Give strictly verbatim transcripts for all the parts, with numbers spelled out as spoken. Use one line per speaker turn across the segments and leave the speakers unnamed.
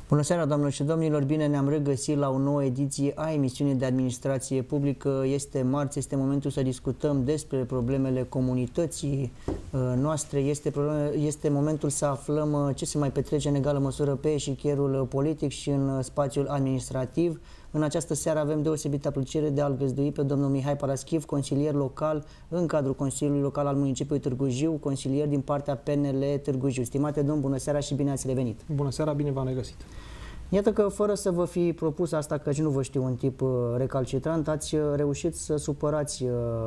Bună seara, doamnelor și domnilor! Bine ne-am regăsit la o nouă ediție a emisiunii de administrație publică. Este marți, este momentul să discutăm despre problemele comunității noastre. Este, probleme, este momentul să aflăm ce se mai petrece în egală măsură pe eșichierul politic și în spațiul administrativ. În această seară avem deosebită plăcere de a-l găzdui pe domnul Mihai Paraschiv, consilier local în cadrul Consiliului Local al Municipiului Târgu Jiu, consilier din partea P N L Târgu Jiu. Stimate domn, bună seara și bine ați revenit!
Bună seara, bine v-am regăsit!
Iată că, fără să vă fi propus asta, căci nu vă știu un tip recalcitrant, ați reușit să supărați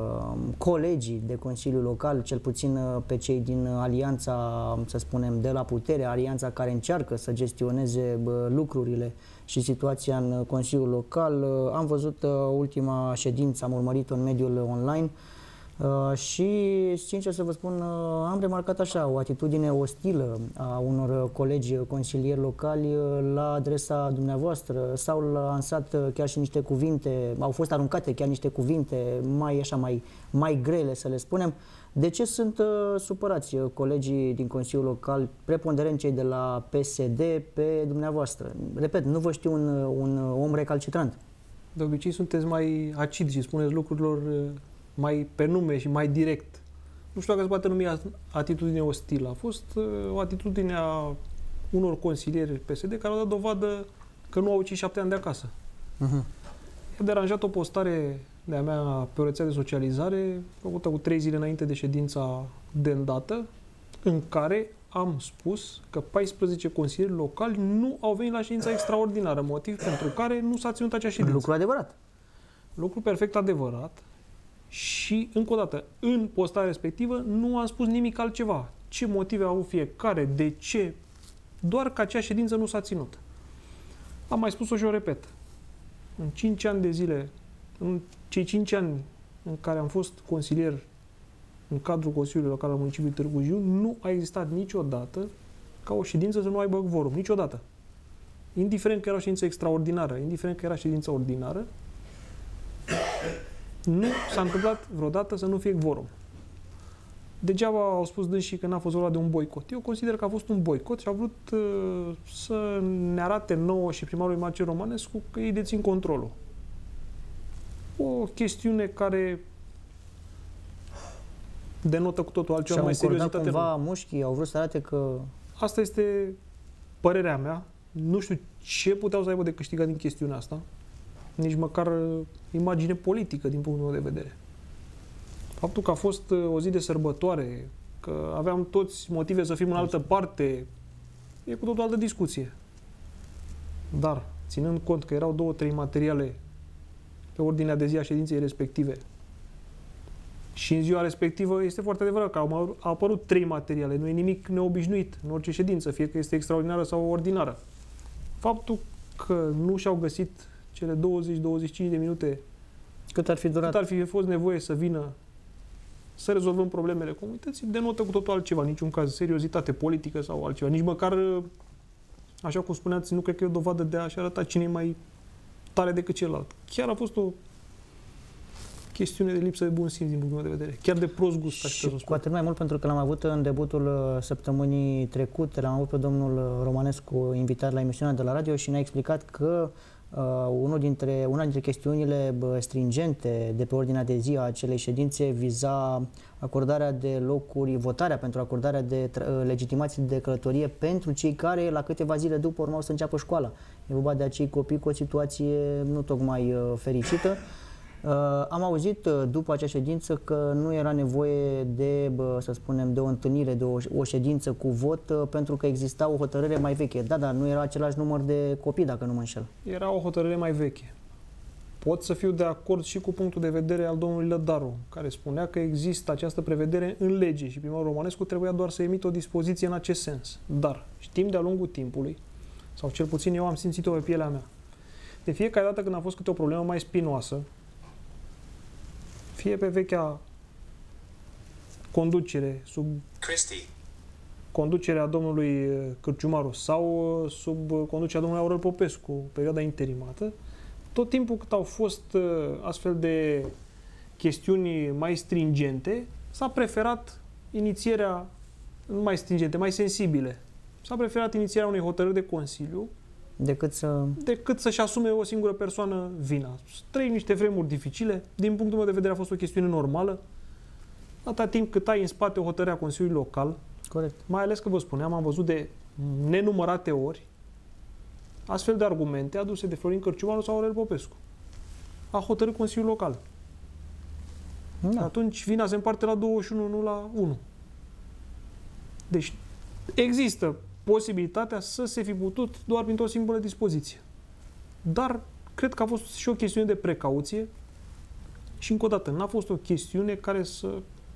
colegii de Consiliu Local, cel puțin pe cei din alianța, să spunem, de la putere, alianța care încearcă să gestioneze lucrurile și situația în Consiliul Local. Am văzut ultima ședință, am urmărit-o în mediul online. Uh, și, sincer să vă spun, uh, am remarcat așa o atitudine ostilă a unor colegi consilieri locali uh, la adresa dumneavoastră. S-au lansat uh, chiar și niște cuvinte, au fost aruncate chiar niște cuvinte mai, așa, mai, mai grele, să le spunem. De ce sunt uh, supărați uh, colegii din Consiliul Local, preponderent cei de la P S D, pe dumneavoastră? Repet, nu vă știu un, un om recalcitrant.
De obicei sunteți mai acid și spuneți lucrurilor uh... mai pe nume și mai direct. Nu știu dacă se poate numi atitudine ostilă. A fost uh, o atitudine a unor consilieri P S D care au dat dovadă că nu au cinci șapte ani de acasă. Uh-huh. I-a deranjat o postare de-a mea pe o rețea de socializare făcută cu trei zile înainte de ședința de îndată, în care am spus că paisprezece consilieri locali nu au venit la ședința extraordinară, motiv pentru care nu s-a ținut acea ședință.
Lucru adevărat.
Lucru perfect adevărat. Și, încă o dată, în postarea respectivă nu am spus nimic altceva. Ce motive au avut fiecare, de ce, doar că acea ședință nu s-a ținut. Am mai spus-o și o repet. În cinci ani de zile, în cei cinci ani în care am fost consilier în cadrul Consiliului Local al Municipiului Târgu Jiu, nu a existat niciodată ca o ședință să nu aibă quorum. Niciodată. Indiferent că era o ședință extraordinară, indiferent că era ședință ordinară, nu s-a întâmplat vreodată să nu fie quorum. Degeaba au spus dânsii că n-a fost vorba de un boicot. Eu consider că a fost un boicot și a vrut uh, să ne arate nouă și primarului Marcel Romanescu că ei dețin controlul. O chestiune care denotă cu totul altceva, mai seriozitate.
Și-au cumva mușchii, au vrut să arate că...
Asta este părerea mea. Nu știu ce puteau să aibă de câștigat din chestiunea asta. Nici măcar imagine politică din punctul meu de vedere. Faptul că a fost o zi de sărbătoare, că aveam toți motive să fim în altă parte, e cu totul altă discuție. Dar, ținând cont că erau două, trei materiale pe ordinea de zi a ședinței respective și în ziua respectivă este foarte adevărat că au apărut trei materiale, nu e nimic neobișnuit în orice ședință, fie că este extraordinară sau ordinară. Faptul că nu și-au găsit cele douăzeci douăzeci și cinci de minute
cât ar fi durat,
cât ar fi fost nevoie să vină să rezolvăm problemele comunității, denotă cu totul altceva, în niciun caz seriozitate politică sau altceva. Nici măcar, așa cum spuneați, nu cred că e o dovadă de a-și arăta cine e mai tare decât celălalt. Chiar a fost o chestiune de lipsă de bun simț din punctul meu de vedere. Chiar de prost gust.
Și cu atât mai mult pentru că l-am avut în debutul săptămânii trecute, l-am avut pe domnul Romanescu invitat la emisiunea de la radio și ne-a explicat că Uh, unul dintre, una dintre chestiunile bă, stringente de pe ordinea de zi a acelei ședințe viza acordarea de locuri, votarea pentru acordarea de legitimații de călătorie pentru cei care la câteva zile după urmau să înceapă școala. E vorba de acei copii cu o situație nu tocmai uh, fericită. Uh, am auzit uh, după acea ședință că nu era nevoie de, bă, să spunem, de o întâlnire, de o, o ședință cu vot, uh, pentru că exista o hotărâre mai veche. Da, dar nu era același număr de copii, dacă nu mă înșel.
Era o hotărâre mai veche. Pot să fiu de acord și cu punctul de vedere al domnului Lădaru, care spunea că există această prevedere în lege și primarul Romanescu trebuia doar să emită o dispoziție în acest sens. Dar știm de-a lungul timpului, sau cel puțin eu am simțit-o pe pielea mea, de fiecare dată când a fost câte o problemă mai spinoasă, fie pe vechea conducere, sub Cristi. conducerea domnului Cârciumaru sau sub conducerea domnului Aurel Popescu, perioada interimată, tot timpul cât au fost astfel de chestiuni mai stringente, s-a preferat inițierea, nu mai stringente, mai sensibile. S-a preferat inițierea unei hotărâri de Consiliu
Decât să...
decât să-și asume o singură persoană vina. Trăim niște vremuri dificile. Din punctul meu de vedere a fost o chestiune normală. Atâta timp cât ai în spate o hotărâre a Consiliului Local,
Corect.
mai ales că vă spuneam, am văzut de nenumărate ori astfel de argumente aduse de Florin Cărciumanu sau Aurel Popescu. A hotărât Consiliul Local.
Da.
Atunci vina se împarte la douăzeci și unu, nu la unu. Deci există posibilitatea să se fi putut doar printr-o singură dispoziție. Dar cred că a fost și o chestiune de precauție și încă o dată, n-a fost o chestiune care să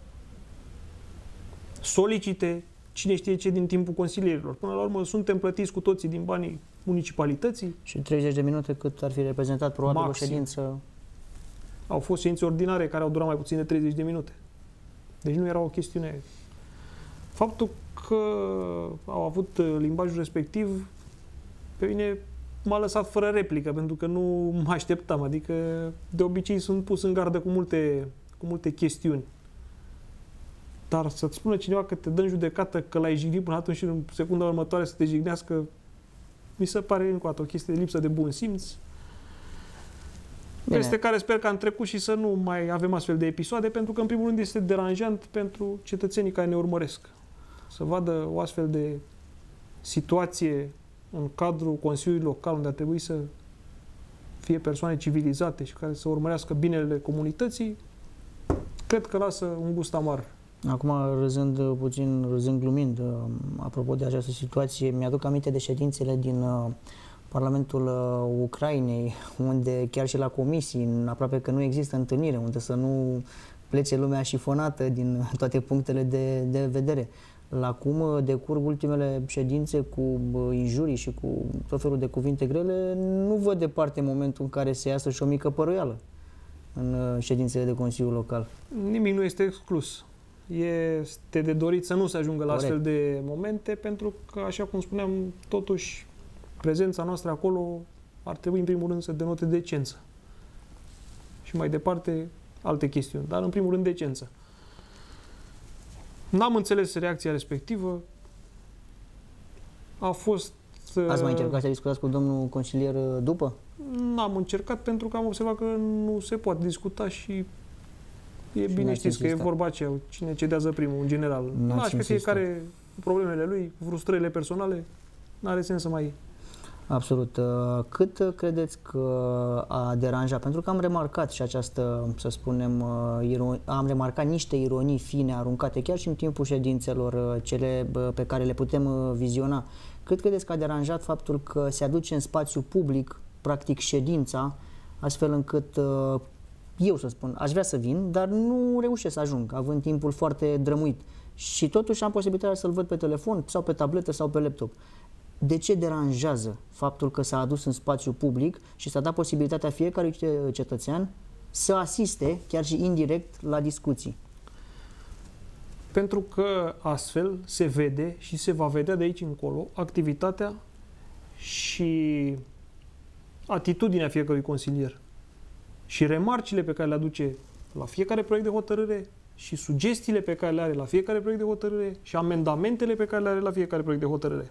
solicite cine știe ce din timpul consilierilor. Până la urmă suntem plătiți cu toții din banii municipalității.
Și treizeci de minute cât ar fi reprezentat probabil
Maxim.
o ședință.
Au fost ședințe ordinare care au durat mai puțin de treizeci de minute. Deci nu era o chestiune. Faptul că au avut limbajul respectiv pe mine m-a lăsat fără replică, pentru că nu mă așteptam. Adică de obicei sunt pus în gardă cu multe, cu multe chestiuni. Dar să-ți spună cineva că te dă în judecată că l-ai jignit până atunci și în secunda următoare să te jignească, mi se pare încă o dată o chestie de lipsă de bun simț. Bine. Peste care sper că am trecut și să nu mai avem astfel de episoade, pentru că în primul rând este deranjant pentru cetățenii care ne urmăresc. Să vadă o astfel de situație în cadrul Consiliului Local, unde ar trebui să fie persoane civilizate și care să urmărească binele comunității, cred că lasă un gust amar.
Acum, râzând puțin, râzând glumind, apropo de această situație, mi-aduc aminte de ședințele din Parlamentul Ucrainei, unde chiar și la comisii, aproape că nu există întâlnire, unde să nu plece lumea șifonată din toate punctele de, de vedere. La cum decurg ultimele ședințe cu injurii și cu tot felul de cuvinte grele, nu văd departe momentul în care se iasă și o mică păruială în ședințele de Consiliul Local.
Nimic nu este exclus. Este de dorit să nu se ajungă la
Corect.
astfel de momente, pentru că, așa cum spuneam, totuși, prezența noastră acolo ar trebui, în primul rând, să denote decență. Și mai departe, alte chestiuni. Dar, în primul rând, decență. N-am înțeles reacția respectivă. A fost...
Ați mai încercat să discutați cu domnul consilier după?
N-am încercat pentru că am observat că nu se poate discuta și e și bine știți că e vorba aceea, cine cedează primul, în general. N-aș pe fiecare problemele lui, frustrările personale, n-are sens să mai...
Absolut. Cât credeți că a deranjat? Pentru că am remarcat și această, să spunem, am remarcat niște ironii fine aruncate chiar și în timpul ședințelor, cele pe care le putem viziona. Cât credeți că a deranjat faptul că se aduce în spațiu public, practic, ședința, astfel încât eu, să spun, aș vrea să vin, dar nu reușesc să ajung, având timpul foarte drămuit. Și totuși am posibilitatea să-l văd pe telefon sau pe tabletă sau pe laptop. De ce deranjează faptul că s-a adus în spațiu public și s-a dat posibilitatea fiecărui cetățean să asiste, chiar și indirect, la discuții?
Pentru că astfel se vede și se va vedea de aici încolo activitatea și atitudinea fiecărui consilier. Și remarcile pe care le aduce la fiecare proiect de hotărâre și sugestiile pe care le are la fiecare proiect de hotărâre și amendamentele pe care le are la fiecare proiect de hotărâre.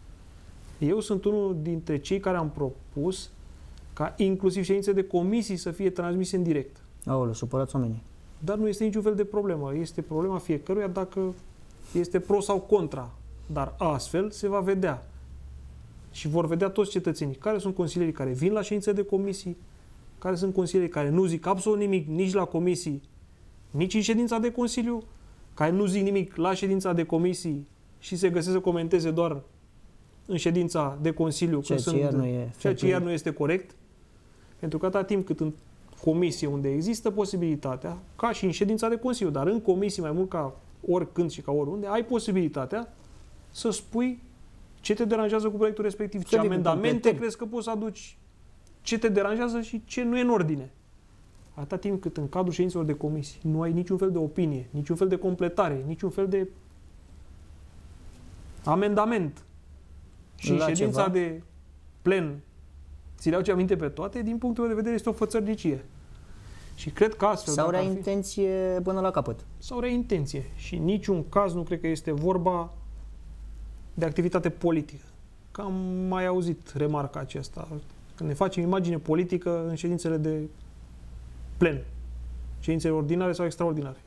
Eu sunt unul dintre cei care am propus ca inclusiv ședințe de comisii să fie transmise în direct.
Aoleu, supărați oamenii.
Dar nu este niciun fel de problemă. Este problema fiecăruia dacă este pro sau contra. Dar astfel se va vedea. Și vor vedea toți cetățenii care sunt consilierii care vin la ședințe de comisii, care sunt consilierii care nu zic absolut nimic nici la comisii, nici în ședința de consiliu, care nu zic nimic la ședința de comisii și se găsesc să comenteze doar în ședința de consiliu,
ceea ce, iar, nu e
ceea ce iar nu este corect, pentru că atâta timp cât în comisie unde există posibilitatea, ca și în ședința de consiliu, dar în comisii mai mult ca oricând și ca oriunde, ai posibilitatea să spui ce te deranjează cu proiectul respectiv, ce amendamente crezi că poți să aduci, ce te deranjează și ce nu e în ordine. Atâta timp cât în cadrul ședințelor de comisii nu ai niciun fel de opinie, niciun fel de completare, niciun fel de amendament, și în ședința ceva de plen ți le-au ce aminte pe toate, din punctul meu de vedere este o fățărnicie. Și cred că astfel...
Sau rea intenție până la capăt.
Sau rea intenție. Și în niciun caz nu cred că este vorba de activitate politică. că am mai auzit remarca aceasta. Când ne facem imagine politică în ședințele de plen, ședințele ordinare sau extraordinare.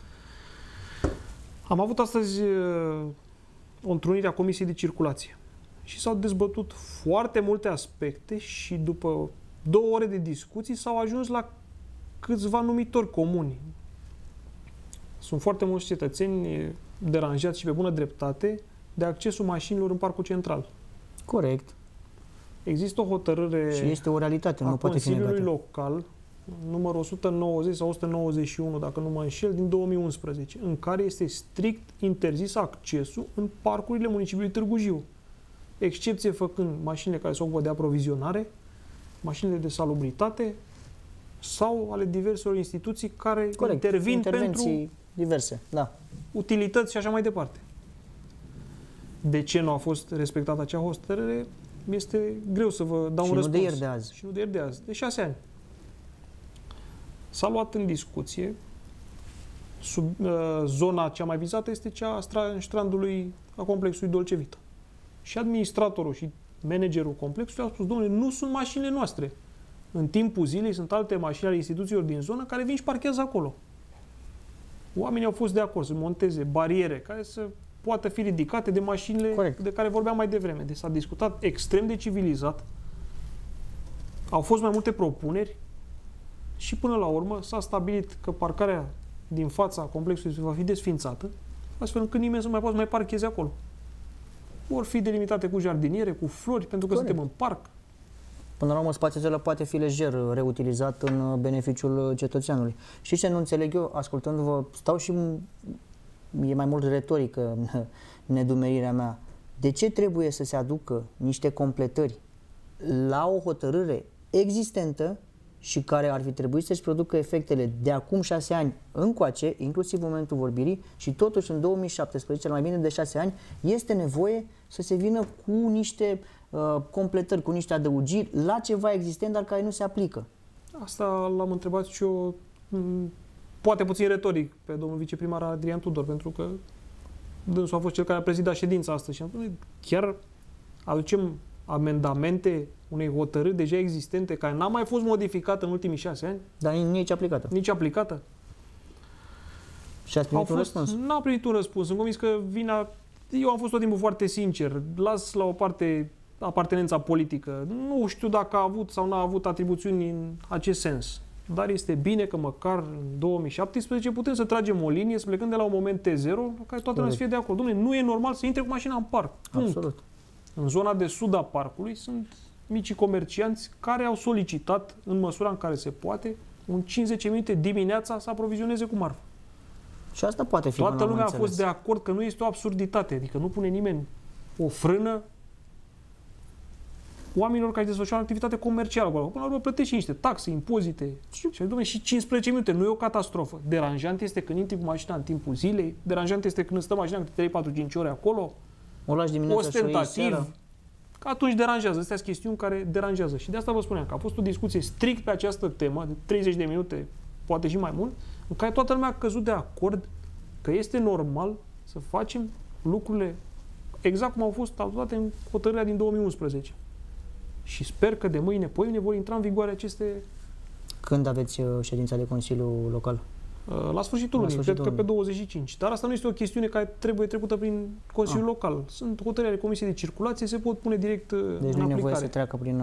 Am avut astăzi o întrunire a Comisiei de Circulație și s-au dezbătut foarte multe aspecte și după două ore de discuții s-au ajuns la câțiva numitori comuni. Sunt foarte mulți cetățeni deranjați și pe bună dreptate de accesul mașinilor în Parcul Central.
Corect.
Există o hotărâre
și este o realitate,
a
nu poate fi
Consiliului
negată.
Local, numărul o sută nouăzeci sau o sută nouăzeci și unu, dacă nu mă înșel, din două mii unsprezece, în care este strict interzis accesul în parcurile municipiului Târgu Jiu. Excepție făcând mașinile care se ocupă de aprovizionare, mașinile de salubritate sau ale diverselor instituții care
Corect.
intervin
Intervenții
pentru
diverse, da.
utilități și așa mai departe. De ce nu a fost respectată acea hotărâre? Este greu să vă dau
și
un
nu
răspuns.
de ieri de azi.
Și nu de ieri de azi. De șase ani. S-a luat în discuție. Sub, uh, zona cea mai vizată este cea a strandului, a complexului Dolce Vita. Și administratorul și managerul complexului au spus, domnule, nu sunt mașinile noastre. În timpul zilei sunt alte mașini ale instituțiilor din zonă care vin și parchează acolo. Oamenii au fost de acord să monteze bariere care să poată fi ridicate de mașinile Corect. De care vorbeam mai devreme. Deci s-a discutat extrem de civilizat. Au fost mai multe propuneri și până la urmă s-a stabilit că parcarea din fața complexului va fi desfințată, astfel încât nimeni să mai poată să mai parcheze acolo. Vor fi delimitate cu jardiniere, cu flori, pentru că Corect. Suntem în parc.
Până la urmă, spațiul acela poate fi lejer reutilizat în beneficiul cetățeanului. Și ce nu înțeleg eu, ascultându-vă, stau și e mai mult retorică nedumerirea mea. De ce trebuie să se aducă niște completări la o hotărâre existentă și care ar fi trebuit să-și producă efectele de acum șase ani încoace, inclusiv în momentul vorbirii, și totuși în două mii șaptesprezece, la mai bine de șase ani, este nevoie să se vină cu niște uh, completări, cu niște adăugiri la ceva existent, dar care nu se aplică?
Asta l-am întrebat și eu, poate puțin retoric, pe domnul viceprimar Adrian Tudor, pentru că dânsul a fost cel care a prezidat ședința astăzi și am spus, chiar aducem amendamente unei hotărâri deja existente, care n-a mai fost modificată în ultimii șase ani.
Dar nici aplicată.
Nici aplicată.
Și ați primit un răspuns?
N-a primit un răspuns. Sunt convins că vina... Eu am fost tot timpul foarte sincer. Las la o parte apartenența politică. Nu știu dacă a avut sau n-a avut atribuțiuni în acest sens. Dar este bine că măcar în două mii șaptesprezece putem să tragem o linie, să plecând de la un moment T zero, la care toată lumea să fie de acord. Dom'le, nu e normal să intre cu mașina în parc. Punct.
Absolut.
În zona de sud a parcului sunt micii comercianți care au solicitat, în măsura în care se poate, un cinci zece minute dimineața să aprovizioneze cu marfă.
Și asta poate fi.
Toată lumea a fost de acord că nu este o absurditate, adică nu pune nimeni o frână oamenilor care desfășoară activitate comercială. Până la urmă plătești și niște taxe, impozite. Și, și cincisprezece minute, nu e o catastrofă. Deranjant este când intri cu mașina în timpul zilei, deranjant este când stă mașina câte trei patru cinci ore acolo.
O lași dimineața
ostentativ, că atunci deranjează. Astea sunt chestiuni care deranjează. Și de asta vă spuneam că a fost o discuție strict pe această temă, de treizeci de minute, poate și mai mult, în care toată lumea a căzut de acord că este normal să facem lucrurile exact cum au fost adoptate în hotărârea din două mii unsprezece. Și sper că de mâine, poimine, vor intra în vigoare aceste...
Când aveți ședința de Consiliu Local?
La sfârșitul lunii, cred că pe douăzeci și cinci. Dar asta nu este o chestiune care trebuie trecută prin Consiliul ah. Local. Sunt hotărâri ale Comisiei de Circulație, se pot pune direct deci în aplicare. Deci nu e nevoie
să treacă prin,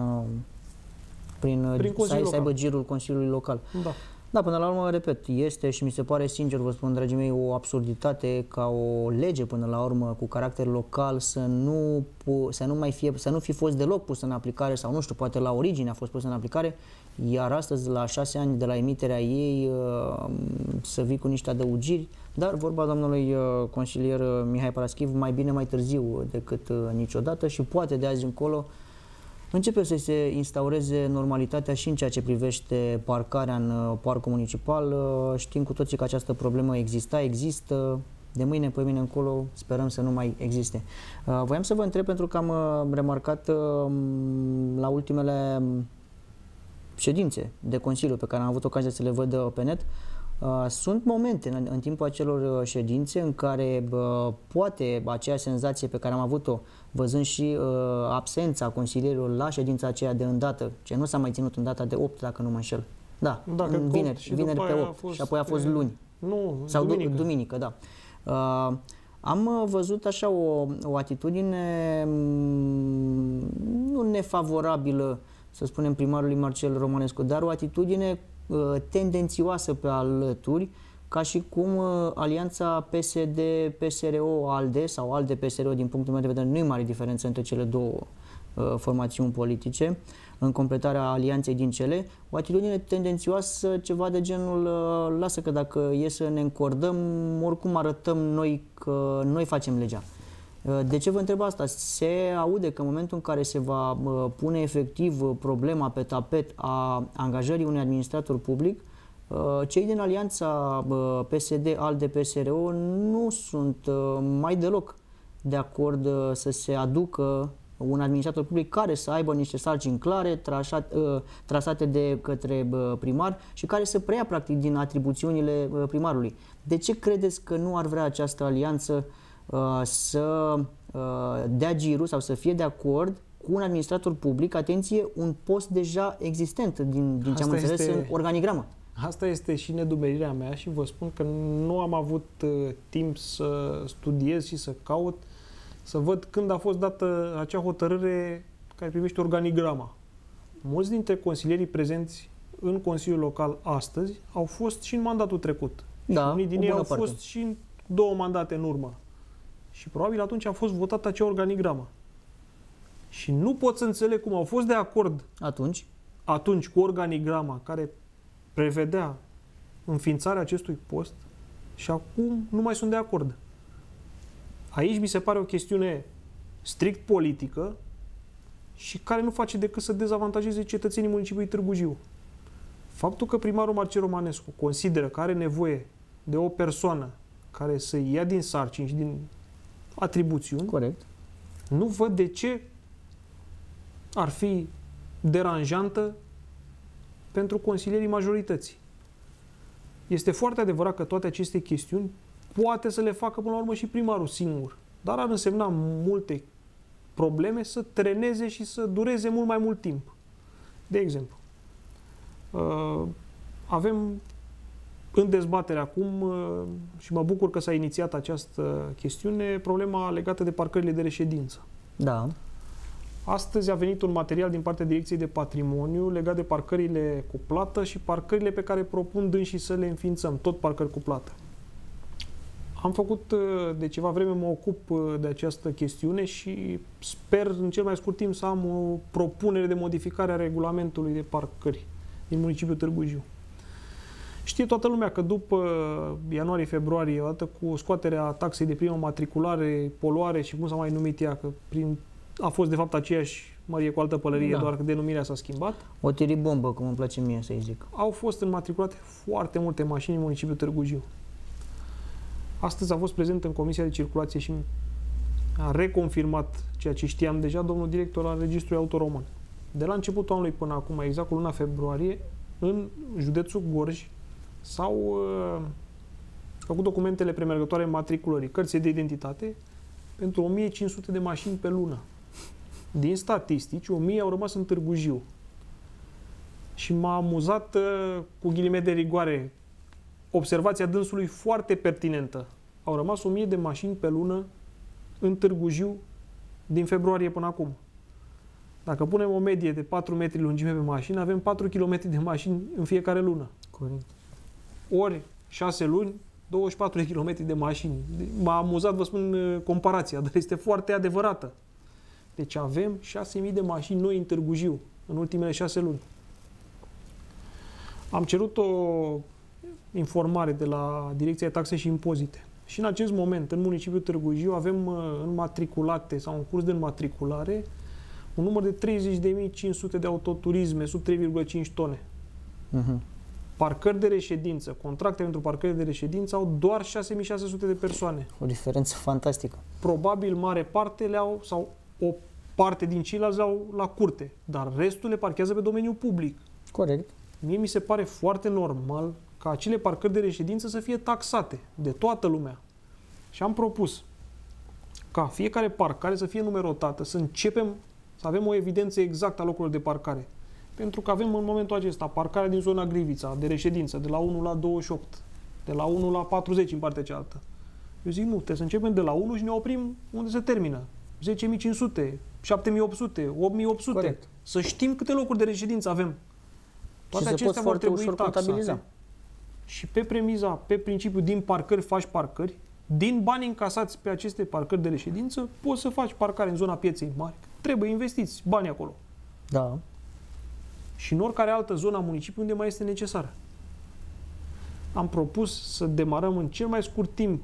prin,
prin
să, să aibă girul Consiliului Local.
Da.
Da, până la urmă, repet, este și mi se pare, sincer, vă spun, dragii mei, o absurditate ca o lege, până la urmă, cu caracter local, să nu, să nu mai fie, să nu fi fost deloc pus în aplicare, sau nu știu, poate la origine a fost pus în aplicare, iar astăzi, la șase ani de la emiterea ei, să vii cu niște adăugiri, dar vorba domnului consilier Mihai Paraschiv, mai bine mai târziu decât niciodată și poate de azi încolo începe să se instaureze normalitatea și în ceea ce privește parcarea în parcul municipal. Știm cu toții că această problemă exista, există, de mâine pe mine încolo sperăm să nu mai existe. Voiam să vă întreb, pentru că am remarcat la ultimele ședințe de Consiliu pe care am avut ocazia să le văd pe net, Uh, sunt momente în, în timpul acelor ședințe în care uh, poate acea senzație pe care am avut-o văzând și uh, absența consilierilor la ședința aceea de îndată, ce nu s-a mai ținut în data de opt, dacă nu mă înșel. Da,
da
în vineri,
și
vineri pe opt
fost,
și apoi a fost luni.
Nu,
sau
duminică.
duminică, da. Uh, am văzut așa o, o atitudine nu nefavorabilă, să spunem, primarului Marcel Romanescu, dar o atitudine uh, tendențioasă pe alături, ca și cum uh, alianța P S D P S R O-ALDE sau ALDE-P S R O, din punctul meu de vedere, nu e mare diferență între cele două uh, formațiuni politice, în completarea alianței din cele, o atitudine tendențioasă, ceva de genul uh, lasă că dacă e să ne încordăm, oricum arătăm noi că noi facem legea. Uh, de ce vă întreb asta? Se aude că în momentul în care se va uh, pune efectiv uh, problema pe tapet a angajării unui administrator public, uh, cei din alianța uh, P S D, ALDE, P S R O nu sunt uh, mai deloc de acord uh, să se aducă un administrator public care să aibă niște sarcini clare, trașat, uh, trasate de către uh, primar și care să preia practic din atribuțiunile uh, primarului. De ce credeți că nu ar vrea această alianță uh, să uh, dea girul sau să fie de acord cu un administrator public, atenție, un post deja existent din, din ce am înțeles este, în organigramă?
Asta este și nedumerirea mea și vă spun că nu am avut uh, timp să studiez și să caut să văd când a fost dată acea hotărâre care privește organigrama. Mulți dintre consilierii prezenți în Consiliul Local astăzi au fost și în mandatul trecut.
Da,
și unii din ei au
parte.
fost și în două mandate în urmă. Și probabil atunci a fost votată acea organigramă. Și nu pot să înțeleg cum au fost de acord
atunci,
atunci cu organigrama care prevedea înființarea acestui post și acum nu mai sunt de acord. Aici mi se pare o chestiune strict politică și care nu face decât să dezavantajeze cetățenii municipiului Târgu Jiu. Faptul că primarul Marcel Romanescu consideră că are nevoie de o persoană care să ia din sarcini și din atribuțiuni,
corect,
nu văd de ce ar fi deranjantă pentru consilierii majorității. Este foarte adevărat că toate aceste chestiuni poate să le facă până la urmă și primarul singur, dar ar însemna multe probleme să treneze și să dureze mult mai mult timp. De exemplu, avem în dezbatere acum, și mă bucur că s-a inițiat această chestiune, problema legată de parcările de reședință.
Da.
Astăzi a venit un material din partea Direcției de Patrimoniu legat de parcările cu plată și parcările pe care propun dânsii să le înființăm, tot parcări cu plată. Am făcut de ceva vreme, mă ocup de această chestiune și sper în cel mai scurt timp să am o propunere de modificare a regulamentului de parcări din municipiul Târgu Jiu. Știe toată lumea că după ianuarie-februarie, odată cu scoaterea taxei de primă matriculare, poluare și cum s-a mai numit ea, că prin, a fost de fapt aceeași mărie cu altă pălărie, da, doar că denumirea s-a schimbat.
O tiribombă, cum îmi place mie să-i zic.
Au fost înmatriculate foarte multe mașini în municipiul Târgu Jiu. Astăzi a fost prezent în Comisia de Circulație și a reconfirmat ceea ce știam deja domnul director al Registrului Auto Român. De la începutul anului până acum, exact cu luna februarie, în județul Gorj s-au uh, făcut documentele premergătoare matriculării, cărți de identitate, pentru o mie cinci sute de mașini pe lună. Din statistici, o mie au rămas în Târgu Jiu. Și m-a amuzat, uh, cu ghilimete de rigoare, observația dânsului foarte pertinentă. Au rămas o mie de mașini pe lună în Târgu Jiu din februarie până acum. Dacă punem o medie de patru metri lungime pe mașină, avem patru kilometri de mașini în fiecare lună.
Corect.
Ori șase luni, douăzeci și patru de kilometri de mașini. M-a amuzat, vă spun, comparația, dar este foarte adevărată. Deci avem șase mii de mașini noi în Târgu Jiu în ultimele șase luni. Am cerut o informare de la Direcția de Taxe și Impozite. Și în acest moment, în municipiul Târgu Jiu, avem înmatriculate sau în curs de înmatriculare un număr de treizeci de mii cinci sute de autoturisme sub trei virgulă cinci tone. Uh-huh. Parcări de reședință, contracte pentru parcări de reședință au doar șase mii șase sute de persoane.
O diferență fantastică.
Probabil mare parte le au, sau o parte din ceilalți le au la curte, dar restul le parchează pe domeniul public.
Corect.
Mie mi se pare foarte normal ca acele parcări de reședință să fie taxate de toată lumea. Și am propus ca fiecare parcare să fie numerotată, să începem să avem o evidență exactă a locurilor de parcare. Pentru că avem în momentul acesta parcarea din zona Grivița, de reședință, de la unu la douăzeci și opt, de la unu la patruzeci în partea cealaltă. Eu zic, nu, trebuie să începem de la unu și ne oprim unde se termină. zece mii cinci sute, șapte mii opt sute, opt mii opt sute.
Corect.
Să știm câte locuri de reședință avem. Toate
și se pot foarte ușor contabiliza.
Și pe premiza, pe principiu, din parcări faci parcări, din bani încasați pe aceste parcări de reședință, poți să faci parcare în zona pieței mari. Trebuie investiți bani acolo.
Da.
Și în oricare altă zonă a municipiului unde mai este necesară. Am propus să demarăm în cel mai scurt timp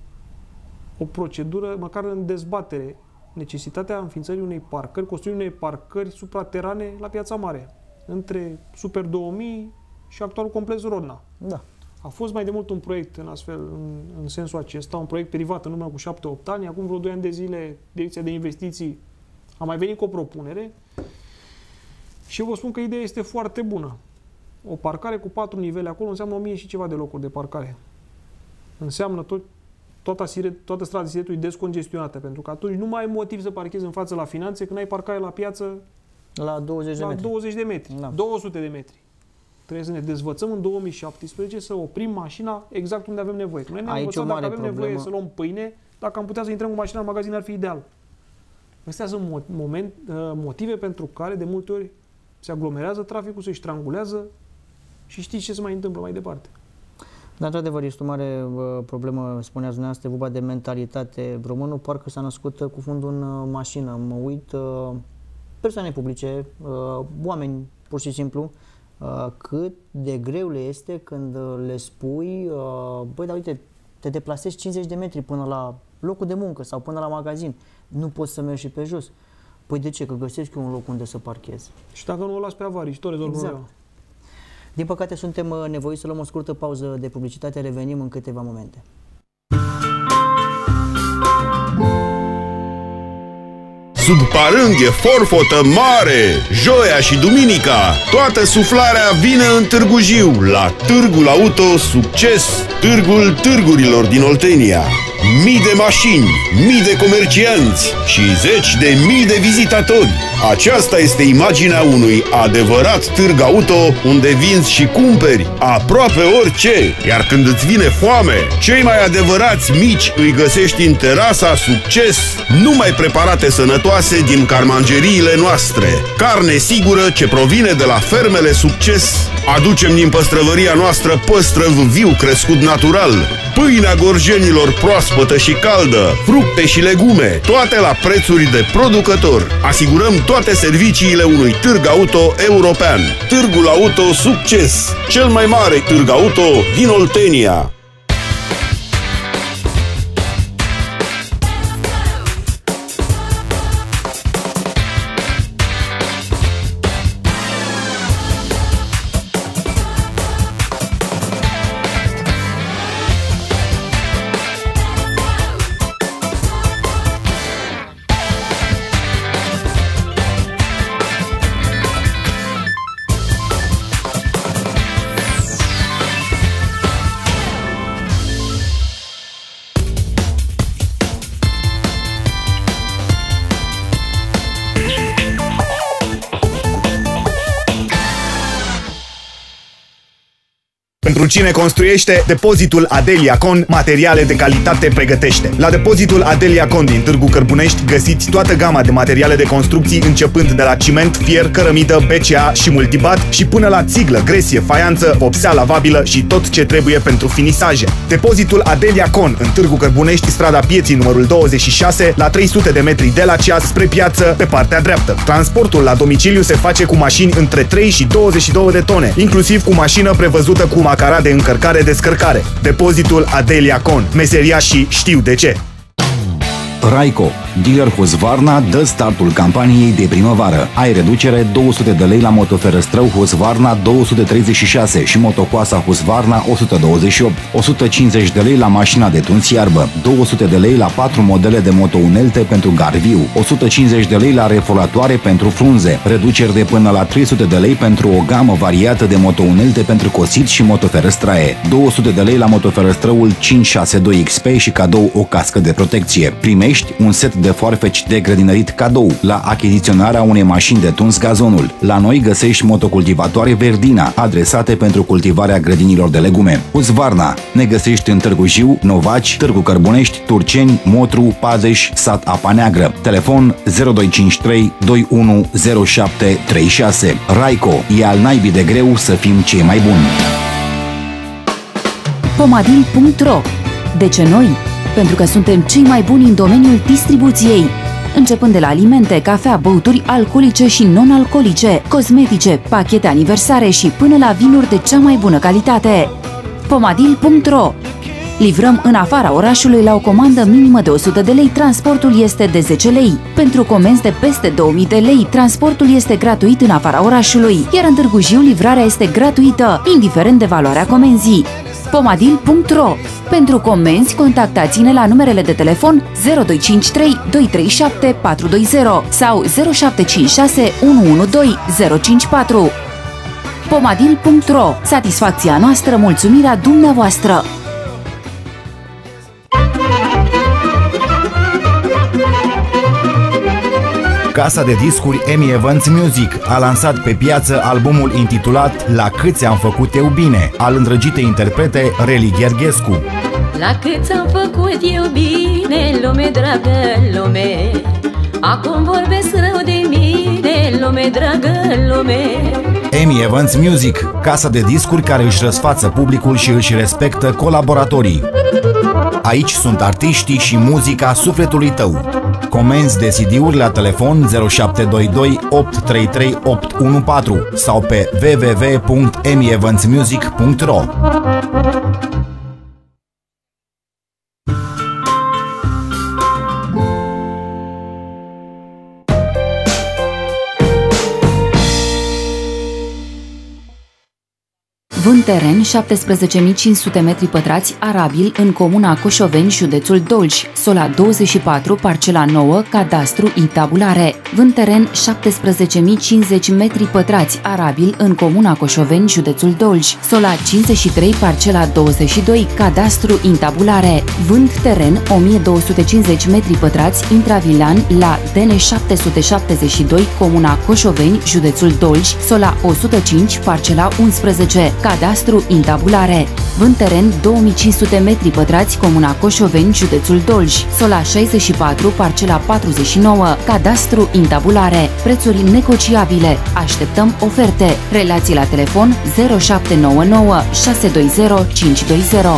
o procedură, măcar în dezbatere, necesitatea înființării unei parcări, construirii unei parcări supraterane la Piața Mare, între Super două mii și actualul complex Rodna.
Da.
A fost mai de mult un proiect în astfel, în, în sensul acesta, un proiect privat în urmă cu șapte opt ani. Acum vreo doi ani de zile, Direcția de Investiții a mai venit cu o propunere și eu vă spun că ideea este foarte bună. O parcare cu patru nivele acolo înseamnă o mie și ceva de locuri de parcare. Înseamnă tot, toată, sire, toată strada Siretului descongestionată, pentru că atunci nu mai ai motiv să parchezi în față la finanțe când ai parcare la piață
la douăzeci de
la
metri.
douăzeci de metri,
Da.
două sute de metri. Trebuie să ne dezvățăm în două mii șaptesprezece să oprim mașina exact unde avem nevoie. Noi ne-am învățat dacă avem
problemă.
nevoie să luăm pâine, dacă am putea să intrăm cu mașina în magazin ar fi ideal. Astea sunt moment, motive pentru care de multe ori se aglomerează traficul, se strangulează și știți ce se mai întâmplă mai departe.
Dar, într-adevăr, este o mare uh, problemă, spuneați dumneavoastră, vorba de mentalitate. Românul parcă s-a născut uh, cu fundul în uh, mașină. Mă uit, uh, persoane publice, uh, oameni, pur și simplu, uh, cât de greu le este când uh, le spui, uh, băi, dar uite, te deplasezi cincizeci de metri până la locul de muncă sau până la magazin. Nu poți să mergi și pe jos. Păi de ce? Că găsești un loc unde să parchezi.
Și dacă nu o las pe avarii și tot rezolv
Exact.
problema.
Din păcate, suntem uh, nevoiți să luăm o scurtă pauză de publicitate. Revenim în câteva momente.
Sub parânghe, forfotă mare, joia și duminica, toată suflarea vine în Târgu Jiu, la Târgul Auto Succes, târgul târgurilor din Oltenia. Mii de mașini, mii de comercianți și zeci de mii de vizitatori. Aceasta este imaginea unui adevărat târg auto unde vinzi și cumperi aproape orice. Iar când îți vine foame, cei mai adevărați mici îi găsești în terasa Succes, numai preparate sănătoase din carmangeriile noastre. Carne sigură ce provine de la fermele Succes. Aducem din păstrăvăria noastră păstrăv viu crescut natural, pâinea gorjenilor proaspătă și caldă, fructe și legume, toate la prețuri de producător. Asigurăm toate serviciile unui târg auto european. Târgul Auto Succes, cel mai mare târg auto din Oltenia.
Pentru cine construiește, depozitul Adeliacon materiale de calitate pregătește. La depozitul Adeliacon din Târgu Cărbunești găsiți toată gama de materiale de construcții începând de la ciment, fier, cărămidă, B C A și multibat și până la țiglă, gresie, faianță, vopsea lavabilă și tot ce trebuie pentru finisaje. Depozitul Adeliacon în Târgu Cărbunești, strada Pieții numărul douăzeci și șase, la trei sute de metri de la ceas spre piață, pe partea dreaptă. Transportul la domiciliu se face cu mașini între trei și douăzeci și două de tone, inclusiv cu mașină prevăzută cu macara de încărcare-descărcare. Depozitul Adeliacon. Meseriașii știu de ce.
Raico, dealer Husqvarna, dă startul campaniei de primăvară. Ai reducere două sute de lei la motoferăstrău Husqvarna două sute treizeci și șase și motocoasa Husqvarna o sută douăzeci și opt, o sută cincizeci de lei la mașina de tuns iarbă, două sute de lei la patru modele de motounelte pentru garviu, o sută cincizeci de lei la reforatoare pentru frunze, reduceri de până la trei sute de lei pentru o gamă variată de motounelte pentru cosit și motoferăstraie, două sute de lei la motoferăstrăul cinci șase doi X P și cadou o cască de protecție. Primești un set de foarfeci de grădinărit cadou la achiziționarea unei mașini de tuns gazonul. La noi găsești motocultivatoare Verdina, adresate pentru cultivarea grădinilor de legume. Husqvarna, ne găsești în Târgu Jiu, Novaci, Târgu Cărbunești, Turceni, Motru, Padeș, sat Apa Neagră. Telefon zero doi cinci trei doi unu zero șapte trei șase. Raico, e al naibii de greu să fim cei mai buni.
Pomadil punct ro. De ce noi? Pentru că suntem cei mai buni în domeniul distribuției. Începând de la alimente, cafea, băuturi alcoolice și non-alcoolice, cosmetice, pachete aniversare și până la vinuri de cea mai bună calitate. Pomadil punct ro. Livrăm în afara orașului la o comandă minimă de o sută de lei, transportul este de zece lei. Pentru comenzi de peste două mii de lei, transportul este gratuit în afara orașului, iar în Târgu Jiu livrarea este gratuită, indiferent de valoarea comenzii. Pomadil punct ro. Pentru comenzi, contactați-ne la numerele de telefon zero doi cinci trei doi trei șapte patru doi zero sau zero șapte cinci șase unu unu doi zero cinci patru. Pomadil punct ro. Satisfacția noastră, mulțumirea dumneavoastră.
Casa de discuri Emi Evans Music a lansat pe piață albumul intitulat La câți am făcut eu bine, al îndrăgitei interprete Reli Gherghescu.
La câți am făcut eu bine, lume dragă, lume, acum vorbesc rău de mine, lume dragă, lume.
Emi Evans Music, casa de discuri care își răsfață publicul și își respectă colaboratorii. Aici sunt artiștii și muzica sufletului tău. Comenzi de C D-uri la telefon zero șapte doi doi opt trei trei opt unu patru sau pe w w w punct emi evans music punct ro.
Vând teren șaptesprezece mii cinci sute metri pătrați arabil în comuna Coșoveni, județul Dolj, Sola douăzeci și patru, parcela nouă, cadastru intabulare. Vând teren șaptesprezece mii cincizeci metri pătrați arabil în comuna Coșoveni, județul Dolj, Sola cincizeci și trei, parcela douăzeci și doi, cadastru intabulare. Vând teren o mie două sute cincizeci metri pătrați intravilan la D N șapte sute șaptezeci și doi, comuna Coșoveni, județul Dolj, Sola o sută cinci, parcela unsprezece, cadastru intabulare. Vând teren două mii cinci sute metri pătrați, comuna Coșoveni, județul Dolj, Sola șaizeci și patru, parcela patruzeci și nouă, cadastru intabulare. Prețuri negociabile. Așteptăm oferte. Relații la telefon zero șapte nouă nouă șase doi zero cinci doi zero.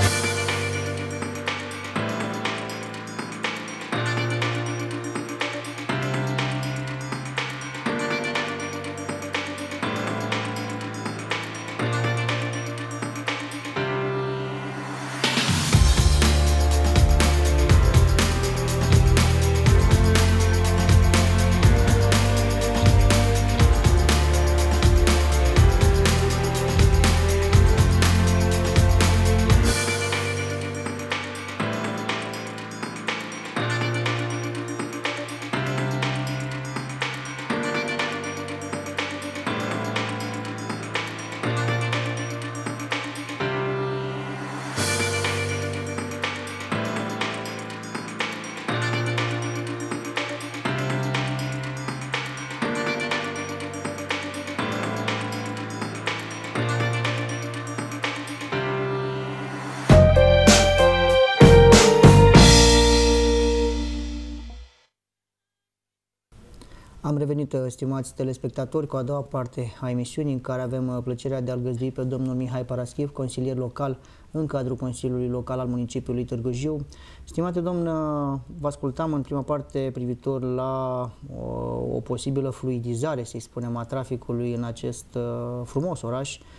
Am revenit, stimați telespectatori, cu a doua parte a emisiunii, în care avem plăcerea de a-l găzdui pe domnul Mihai Paraschiv, consilier local în cadrul Consiliului Local al municipiului Târgu Jiu. Stimate domn, vă ascultam în prima parte privitor la o, o posibilă fluidizare, să-i spunem, a traficului în acest uh, frumos oraș.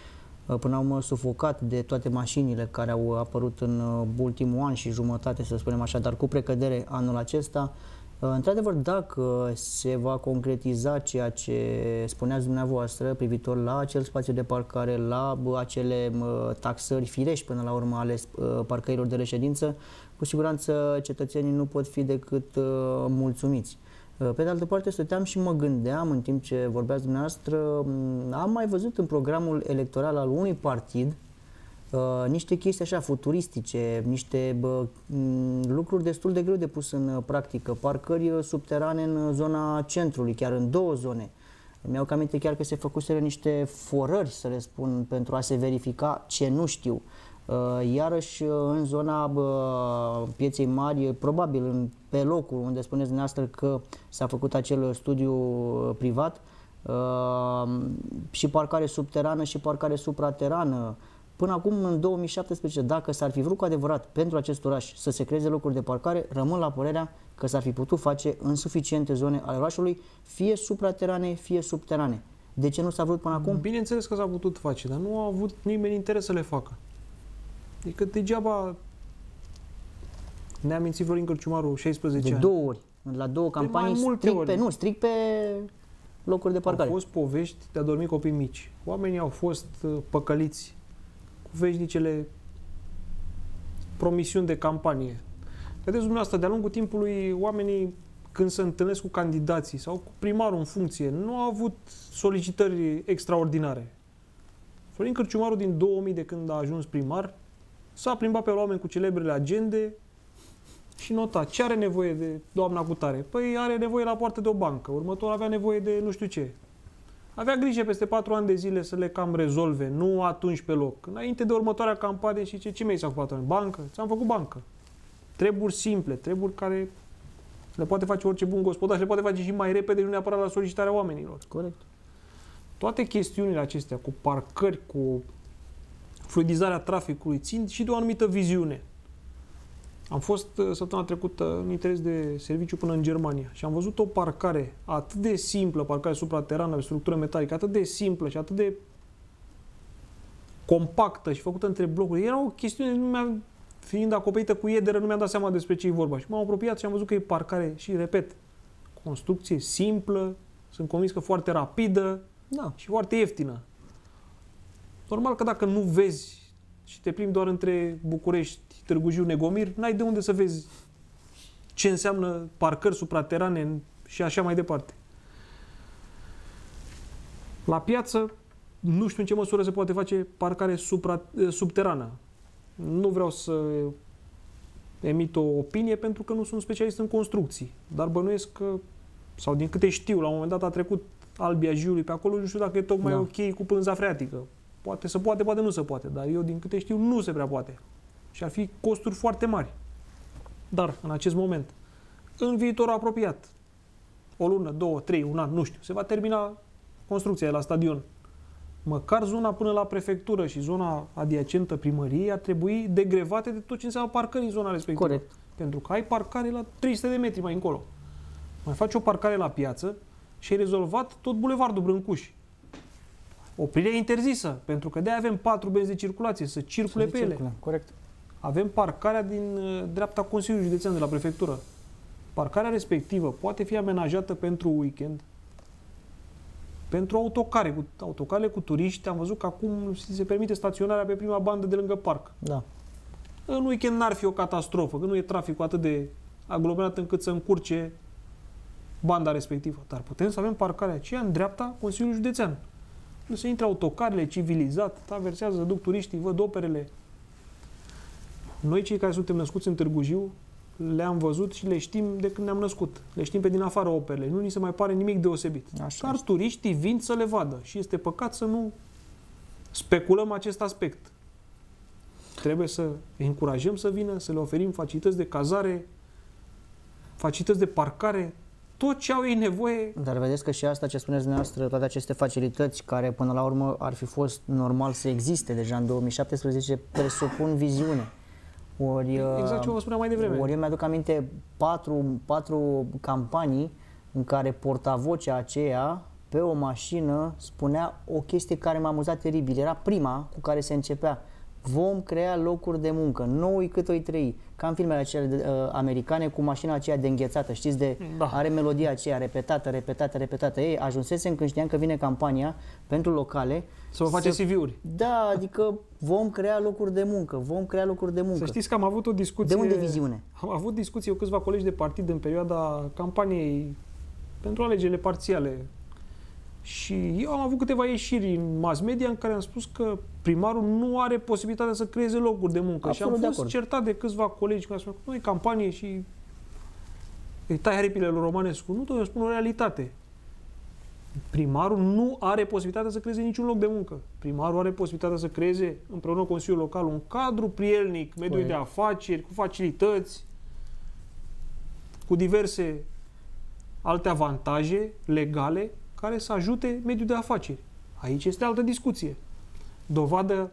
până la urmă sufocat de toate mașinile care au apărut în ultimul an și jumătate, să spunem așa, dar cu precădere anul acesta. Într-adevăr, dacă se va concretiza ceea ce spuneați dumneavoastră privitor la acel spațiu de parcare, la acele taxări firești până la urmă ale parcărilor de reședință, cu siguranță cetățenii nu pot fi decât mulțumiți. Pe de altă parte, stăteam și mă gândeam în timp ce vorbeați dumneavoastră, am mai văzut în programul electoral al unui partid Uh, niște chestii așa futuristice, niște uh, lucruri destul de greu de pus în uh, practică, parcări uh, subterane în zona centrului, chiar în două zone. Mi-au cam aminte chiar că se făcuseră niște forări, să le spun, pentru a se verifica ce nu știu. Uh, iarăși uh, în zona uh, Pieței Mari, probabil în, pe locul unde spuneți dumneavoastră că s-a făcut acel studiu uh, privat, uh, și parcare subterană și parcare supraterană. Până acum, în două mii șaptesprezece, dacă s-ar fi vrut cu adevărat pentru acest oraș să se creeze locuri de parcare, rămân la părerea că s-ar fi putut face în suficiente zone ale orașului, fie supraterane, fie subterane. De ce nu s-a vrut până acum?
Bineînțeles că s-a putut face, dar nu a avut nimeni interes să le facă. Adică degeaba ne-a mințit Florin Cărciumaru șaisprezece
de
ani.
două ori, la două campanii, strict
ori.
pe, nu, strict pe locuri de parcare.
Au fost povești de a dormi copii mici. Oamenii au fost păcăliți cu veșnicele promisiuni de campanie. Vedeți dumneavoastră, de-a lungul timpului, oamenii, când se întâlnesc cu candidații sau cu primarul în funcție, nu au avut solicitări extraordinare. Florin Cărciumaru, din două mii, de când a ajuns primar, s-a plimbat pe oameni cu celebrele agende și nota ce are nevoie de doamna cutare. Păi are nevoie la poartă de o bancă, următor avea nevoie de nu știu ce. Avea grijă peste patru ani de zile să le cam rezolve, nu atunci pe loc. Înainte de următoarea campanie și ce, ce mi-ai s-a făcut? Bancă? Ți-am făcut bancă. Treburi simple, treburi care le poate face orice bun gospodar și le poate face și mai repede, nu neapărat la solicitarea oamenilor.
Corect.
Toate chestiunile acestea cu parcări, cu fluidizarea traficului, țin și de o anumită viziune. Am fost săptămâna trecută în interes de serviciu până în Germania și am văzut o parcare atât de simplă, parcare supraterană, pe structură metalică, atât de simplă și atât de compactă și făcută între blocuri. Era o chestiune, nu mi-a, fiind acoperită cu iederă, nu mi-am dat seama despre ce e vorba. Și m-am apropiat și am văzut că e parcare și, repet, construcție simplă, sunt convins că foarte rapidă, da, și foarte ieftină. Normal că dacă nu vezi și te plimbi doar între București, Târgu Jiu, Negomir, n-ai de unde să vezi ce înseamnă parcări supraterane și așa mai departe. La piață, nu știu în ce măsură se poate face parcare supra, subterană. Nu vreau să emit o opinie pentru că nu sunt specialist în construcții, dar bănuiesc că, sau din câte știu, la un moment dat a trecut Albia Jiului pe acolo, nu știu dacă e tocmai da. ok cu pânza freatică. Poate se poate, poate nu se poate, dar eu din câte știu nu se prea poate. Și ar fi costuri foarte mari. Dar, în acest moment, în viitorul apropiat, o lună, două, trei, un an, nu știu, se va termina construcția la stadion. Măcar zona până la prefectură și zona adiacentă primăriei ar trebui degrevate de tot ce înseamnă parcări în zona respectivă.
Corect.
Pentru că ai parcare la trei sute de metri mai încolo. Mai faci o parcare la piață și ai rezolvat tot bulevardul Brâncuși. Oprirea interzisă, pentru că de-aia avem patru benzi de circulație, să circule să pe circule. ele.
Corect.
Avem parcarea din uh, dreapta Consiliului Județean de la prefectură. Parcarea respectivă poate fi amenajată pentru weekend, pentru autocare, cu, autocare cu turiști. Am văzut că acum se permite staționarea pe prima bandă de lângă parc.
Da.
În weekend n-ar fi o catastrofă, că nu e traficul atât de aglomerat încât să încurce banda respectivă. Dar putem să avem parcarea aceea în dreapta Consiliului Județean. Nu se intră autocarele civilizat, traversează, duc turiștii, văd operele. Noi, cei care suntem născuți în Târgu Jiu, le-am văzut și le știm de când ne-am născut. Le știm pe din afară operele. Nu ni se mai pare nimic deosebit. Așa Dar este. Turiștii vin să le vadă și este păcat să nu speculăm acest aspect. Trebuie să încurajăm să vină, să le oferim facilități de cazare, facilități de parcare, tot ce au ei nevoie.
Dar vedeți că și asta ce spuneți dumneavoastră, toate aceste facilități care până la urmă ar fi fost normal să existe deja în două mii șaptesprezece, presupun viziune. Ori,
exact ce vă spuneam mai devreme.
Ori eu mi-aduc aminte patru, patru campanii în care portavocea aceea pe o mașină spunea o chestie care m-a amuzat teribil. Era prima cu care se începea. Vom crea locuri de muncă, noi cât o-i trăi. Ca în filmele acelea uh, americane cu mașina aceea de înghețată, știți, de,
da.
Are melodia aceea repetată, repetată, repetată. Ei, ajunsesem când știam că vine campania pentru locale.
Să vă faceți C V-uri.
Da, adică vom crea locuri de muncă, vom crea locuri de muncă.
Să știți că am avut o discuție...
De unde viziune?
Am avut discuție cu câțiva colegi de partid în perioada campaniei pentru alegerile parțiale. Și eu am avut câteva ieșiri în mass media în care am spus că primarul nu are posibilitatea să creeze locuri de muncă.
Absolut
și am fost
de
certat de câțiva colegi care au spus că nu e campanie și îi tai aripile lui Romanescu. Nu, eu spun o realitate. Primarul nu are posibilitatea să creeze niciun loc de muncă. Primarul are posibilitatea să creeze împreună cu Consiliul Local un cadru prielnic, mediului de afaceri, cu facilități, cu diverse alte avantaje legale care să ajute mediul de afaceri. Aici este altă discuție. Dovadă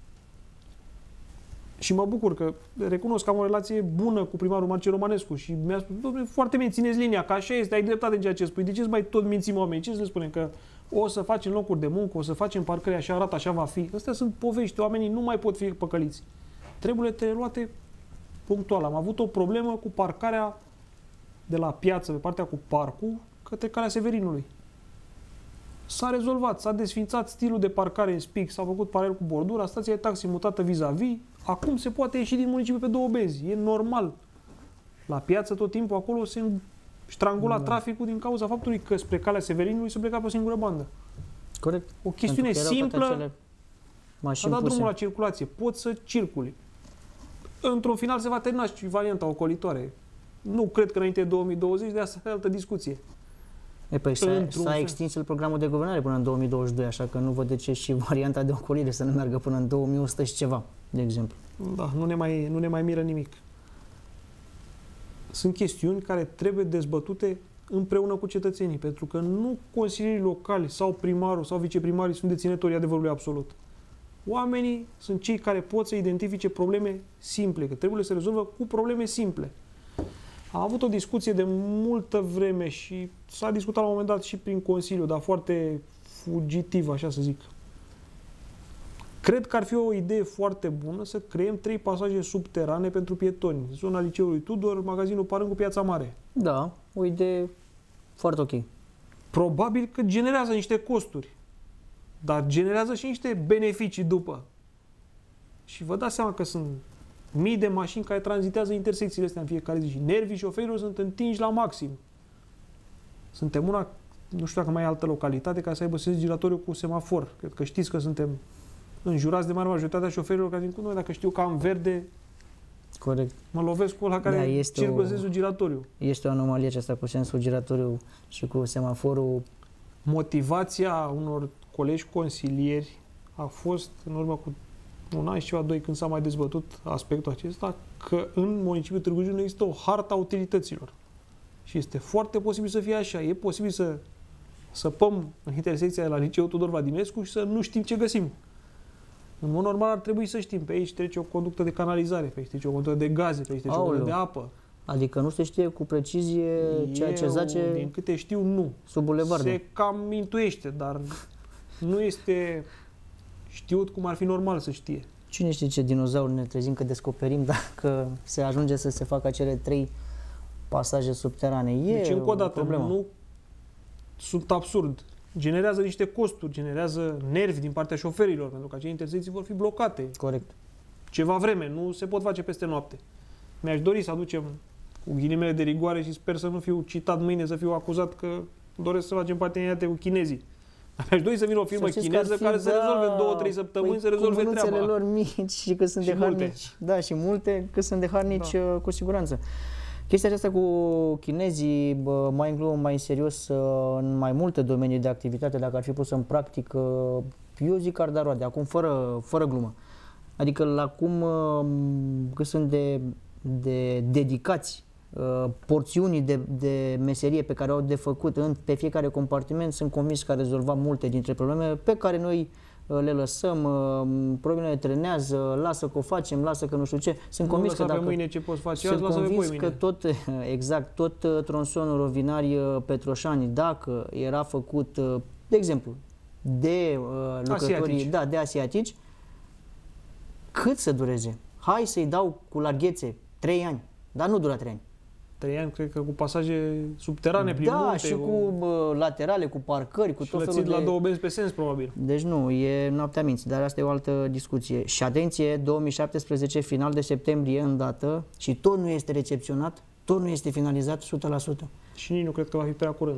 și mă bucur că recunosc că am o relație bună cu primarul Marcel Romanescu și mi-a spus, dom'le, foarte bine, țineți linia, că așa este, ai dreptate în ceea ce spui. De ce mai tot mințim oamenii? Ce să le spunem? Că o să facem locuri de muncă, o să facem parcări, așa arată, așa va fi. Astea sunt povești, oamenii nu mai pot fi păcăliți. Trebuie luate punctual. Am avut o problemă cu parcarea de la piață, pe partea cu parcul, către Calea Severinului. S-a rezolvat, s-a desfințat stilul de parcare în spic, s-a făcut paralel cu bordura, stația de taxi mutată vis-a-vis, acum se poate ieși din municipiu pe două benzi, e normal. La piață tot timpul acolo se ștrangula da. traficul din cauza faptului că spre Calea Severinului se pleca pe o singură bandă.
Corect.
O chestiune simplă, a dat
puse.
drumul la circulație, pot să circuli. Într-un final se va termina și varianta ocolitoare. Nu cred că înainte de două mii douăzeci, de asta e altă discuție.
E, păi s-a extins programul de guvernare până în două mii douăzeci și doi, așa că nu văd de ce și varianta de ocolire să nu meargă până în două mii o sută și ceva, de exemplu.
Da, nu ne mai, nu ne mai miră nimic. Sunt chestiuni care trebuie dezbătute împreună cu cetățenii, pentru că nu consilierii locali sau primarul sau viceprimarii sunt deținătorii adevărului absolut. Oamenii sunt cei care pot să identifice probleme simple, că trebuie să rezolvă cu probleme simple. Am avut o discuție de multă vreme și s-a discutat la un moment dat și prin Consiliu, dar foarte fugitiv, așa să zic. Cred că ar fi o idee foarte bună să creăm trei pasaje subterane pentru pietoni. Zona Liceului Tudor, magazinul Parângu, Piața Mare.
Da, o idee foarte ok.
Probabil că generează niște costuri, dar generează și niște beneficii după. Și vă dați seama că sunt mii de mașini care tranzitează intersecțiile astea în fiecare zi și nervii șoferilor sunt întinși la maxim. Suntem una, nu știu dacă mai e altă localitate care să aibă sens giratoriu cu semafor. Cred că știți că suntem înjurați de mare majoritatea șoferilor care zic, noi dacă știu că am verde,
corect,
mă lovesc cu ăla care
da,
circulă sensul giratoriu.
Este o anomalie aceasta cu sensul giratoriu și cu semaforul.
Motivația unor colegi consilieri a fost în urmă cu un an și ceva, doi, când s-a mai dezbătut aspectul acesta, că în municipiul Târgu Jiu nu există o hartă a utilităților. Și este foarte posibil să fie așa. E posibil să săpăm în intersecția de la Liceul Tudor Vladimescu și să nu știm ce găsim. În mod normal ar trebui să știm. Pe aici trece o conductă de canalizare, pe aici trece o conductă de gaze, pe aici trece o conductă de apă.
Adică nu se știe cu precizie ceea ce zace.
Din câte știu, nu.
Sub bulevard.
Se cam intuiește, dar nu este știut cum ar fi normal să știe.
Cine știe ce dinozaur ne trezim că descoperim dacă se ajunge să se facă acele trei pasaje subterane. E
deci, încă o dată,
problemă.
Nu sunt absurd. Generează niște costuri, generează nervi din partea șoferilor, pentru că acele intersecții vor fi blocate.
Corect.
Ceva vreme, nu se pot face peste noapte. Mi-aș dori să aducem cu ghilimele de rigoare și sper să nu fiu citat mâine, să fiu acuzat că doresc să facem parteneriate cu chinezii. Mi-aș dori să vină o firmă chineză care să rezolve în două, trei săptămâni,
păi,
să rezolve treaba.
lor mici și că sunt
și
de
multe.
harnici. Da, și multe că sunt de harnici, da. Cu siguranță. Chestia aceasta cu chinezii, bă, mai în glumă, mai în serios, în mai multe domenii de activitate, dacă ar fi pus în practică, eu zic că ar da roade, acum fără, fără glumă. Adică la cum cât sunt de, de dedicați porțiunii de, de meserie pe care au de făcut în, pe fiecare compartiment, sunt convins că ar rezolva multe dintre probleme pe care noi le lăsăm, problemele trenează, lasă că o facem, lasă că nu știu ce. Sunt
nu
convins că dacă...
mâine ce poți face,
sunt
azi,
convins
pe
că tot, exact, tot tronsonul Rovinari-Petroșani, dacă era făcut, de exemplu, de uh, lucrătorii,
asiatici.
Da, de asiatici, cât să dureze? Hai să-i dau cu larghețe trei ani, dar nu dură trei ani.
trei ani, cred că cu pasaje subterane prin
Da,
munte,
și cu uh, laterale, cu parcări, cu
și
tot felul de...
la două benzi pe sens, probabil.
Deci nu, e noaptea minții, dar asta e o altă discuție. Și atenție, două mii șaptesprezece, final de septembrie, în dată, și tot nu este recepționat, tot nu este finalizat o sută la sută.
Și nici nu cred că va fi prea curând.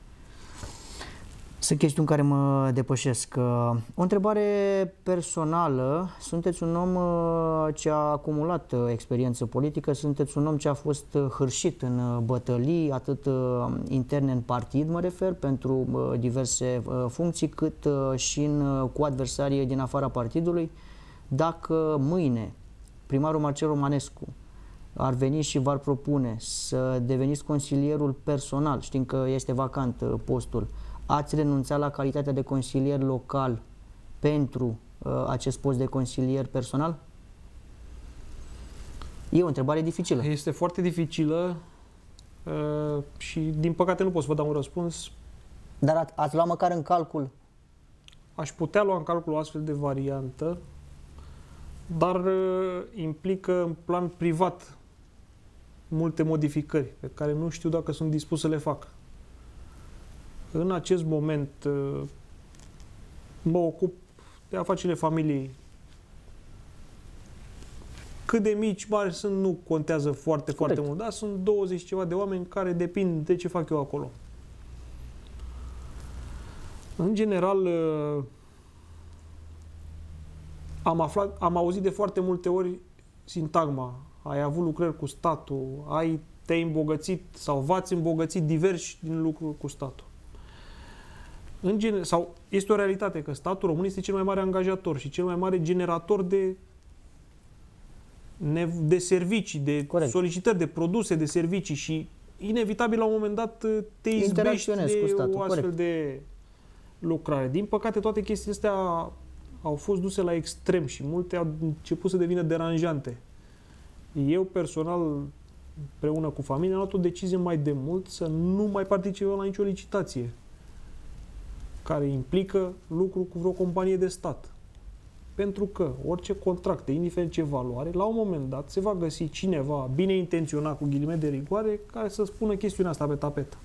Sunt chestiuni care mă depășesc. O întrebare personală. Sunteți un om ce a acumulat experiență politică, sunteți un om ce a fost hârșit în bătălii, atât interne în partid, mă refer, pentru diverse funcții, cât și în, cu adversarii din afara partidului. Dacă mâine primarul Marcel Romanescu ar veni și v-ar propune să deveniți consilierul personal, știm că este vacant postul, ați renunțat la calitatea de consilier local pentru uh, acest post de consilier personal? E o întrebare dificilă.
Este foarte dificilă uh, și din păcate nu pot să vă dau un răspuns.
Dar ați, ați luat măcar în calcul?
Aș putea lua în calcul o astfel de variantă, dar uh, implică în plan privat multe modificări pe care nu știu dacă sunt dispus să le fac. În acest moment mă ocup de afacerile familiei. Cât de mici, mari sunt, nu contează foarte, Corect. foarte mult, dar sunt douăzeci ceva de oameni care depind de ce fac eu acolo. În general, am aflat, am auzit de foarte multe ori sintagma: ai avut lucrări cu statul, ai te-ai îmbogățit sau v-ați îmbogățit diversi din lucruri cu statul. În gen, sau este o realitate că statul român este cel mai mare angajator și cel mai mare generator de, de servicii, de Corect. solicitări, de produse, de servicii și inevitabil la un moment dat te izbești de o astfel Corect. de lucrare. Din păcate toate chestiile astea au fost duse la extrem și multe au început să devină deranjante. Eu personal, împreună cu familia, am luat o decizie mai de mult să nu mai participăm la nicio licitație care implică lucru cu vreo companie de stat. Pentru că orice contract, indiferent ce valoare, la un moment dat se va găsi cineva bine intenționat, cu ghilimele de rigoare, care să spună chestiunea asta pe tapet.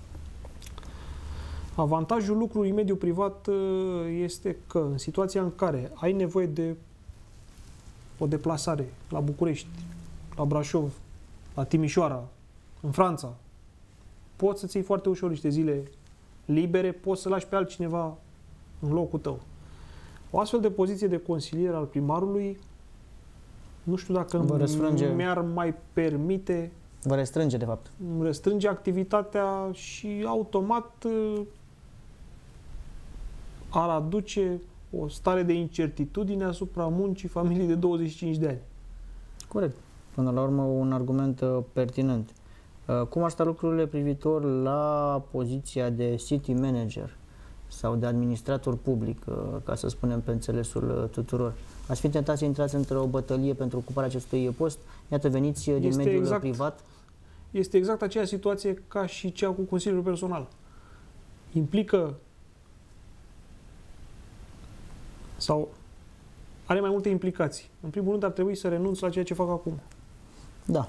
Avantajul lucrului în mediul privat este că în situația în care ai nevoie de o deplasare la București, la Brașov, la Timișoara, în Franța, poți să-ți iei foarte ușor niște zile libere, poți să lași pe altcineva în locul tău. O astfel de poziție de consilier al primarului, nu știu dacă mi-ar mai permite...
Vă restrânge, de fapt.
Îmi restrânge activitatea și automat ar aduce o stare de incertitudine asupra muncii familiei de douăzeci și cinci de ani.
Corect. Până la urmă, un argument pertinent. Cum ar sta lucrurile privitor la poziția de city manager sau de administrator public, ca să spunem pe înțelesul tuturor? Ați fi tentat să intrați într-o bătălie pentru ocuparea acestui post? Iată, veniți din este mediul exact, privat.
Este exact aceeași situație ca și cea cu consiliul personal. Implică sau are mai multe implicații. În primul rând, ar trebui să renunț la ceea ce fac acum.
Da.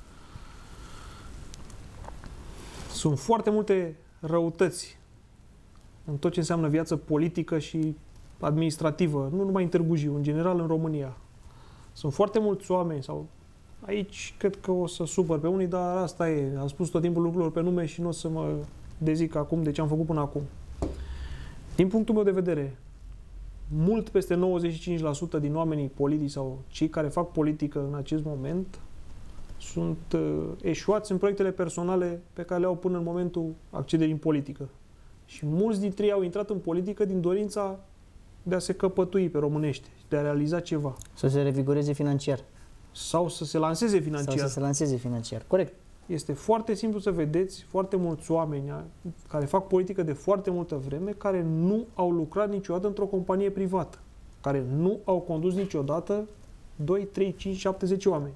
Sunt foarte multe răutăți în tot ce înseamnă viață politică și administrativă, nu numai în Târgu Jiu, în general în România. Sunt foarte mulți oameni, sau aici cred că o să supăr pe unii, dar asta e. Am spus tot timpul lucrurilor pe nume și nu o să mă dezic acum de ce am făcut până acum. Din punctul meu de vedere, mult peste nouăzeci și cinci la sută din oamenii politici sau cei care fac politică în acest moment sunt uh, eșuați în proiectele personale pe care le au până în momentul accederii în politică. Și mulți dintre ei au intrat în politică din dorința de a se căpătui pe românește, de a realiza ceva.
Să se revigoreze financiar.
Sau să se lanseze financiar.
Sau să se lanseze financiar. Corect.
Este foarte simplu să vedeți foarte mulți oameni care fac politică de foarte multă vreme, care nu au lucrat niciodată într-o companie privată, care nu au condus niciodată doi, trei, cinci, șapte, zece oameni.